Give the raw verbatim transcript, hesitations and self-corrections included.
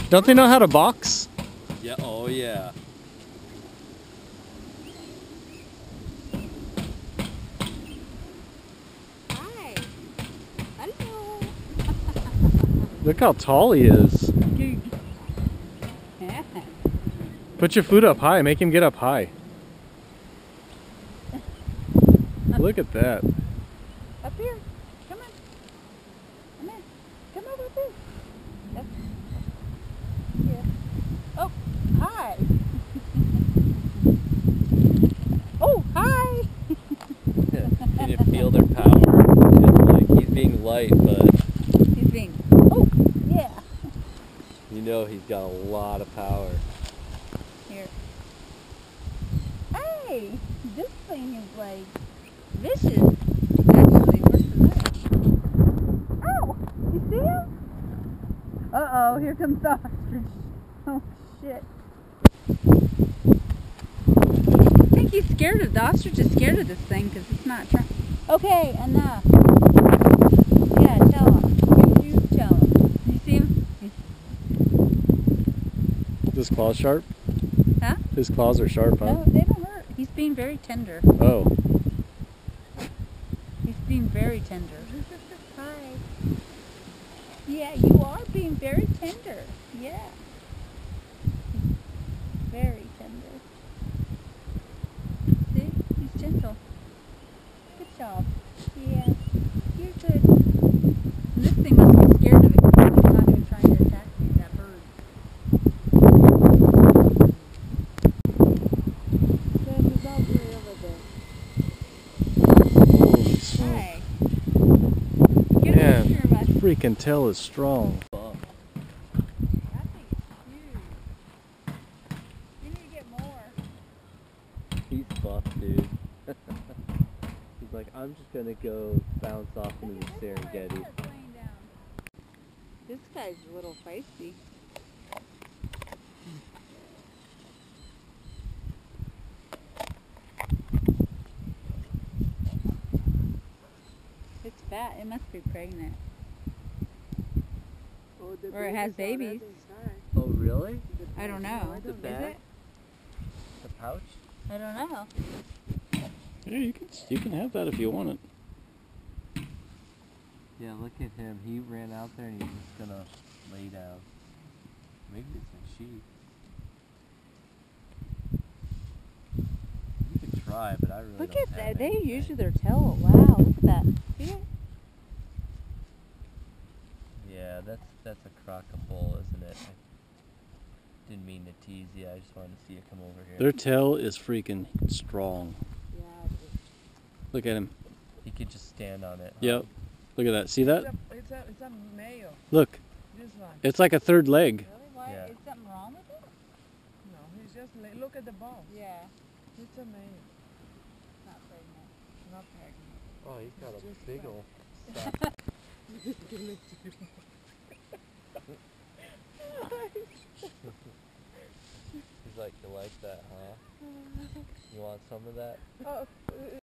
Don't they know how to box? Yeah, oh yeah. Hi. Hello. Look how tall he is. Put your foot up high. Make him get up high. Look at that. Up here. Come on. Come in. Come over up here. Yep. Yeah. Oh, hi. Oh, hi. Can you feel their power? It's like he's being light, but He's being. Oh, yeah. you know he's got a lot of power. Here. Hey, this thing is like vicious. Actually, what's the name? Oh, you see him? Uh oh, here comes the ostrich. Oh shit. I think he's scared of the ostrich. Is scared of this thing because it's not trying. Okay, enough. Yeah, tell him. You, you tell him. You see him? His claws sharp? Huh? His claws are sharp, huh? No, they don't hurt. He's being very tender. Oh. He's being very tender. Hi. Yeah, you are being very tender. Yeah. Very tender. See? He's gentle. Good job. Yeah. You're good. And this thing must be scared of it because he's not even trying to attack me, that bird. Holy smoke. Hi. Get a Man, picture of us. freaking tail is strong. Buff. That thing is huge. You need to get more. He's buff, dude. He's like, I'm just gonna go bounce off into the Serengeti. This guy's a little feisty. It's fat. It must be pregnant. Or it has babies. Oh, really? I don't know. The Is bag? it? The pouch? I don't know. Yeah, you can you can have that if you want it. Yeah, look at him. He ran out there and he's just gonna lay down. Maybe it's a sheep. You could try, but I really Look don't at have that. They anything. usually their tail. Wow, look at that. See it? Yeah, that's that's a crocodile, isn't it? I didn't mean to tease you. I just wanted to see you come over here. Their tail is freaking strong. Yeah. Look at him. He could just stand on it. huh? Yep. Look at that. See that? It's a, it's a, it's a male, Look. this one. It's like a third leg. Really? Why? Yeah. Is something wrong with it? No, he's just, la- look at the balls. Yeah. It's a male, Not pregnant. not pregnant. Oh, he's got a Just big that. ol' sack. He's like, you like that, huh? You want some of that? Oh,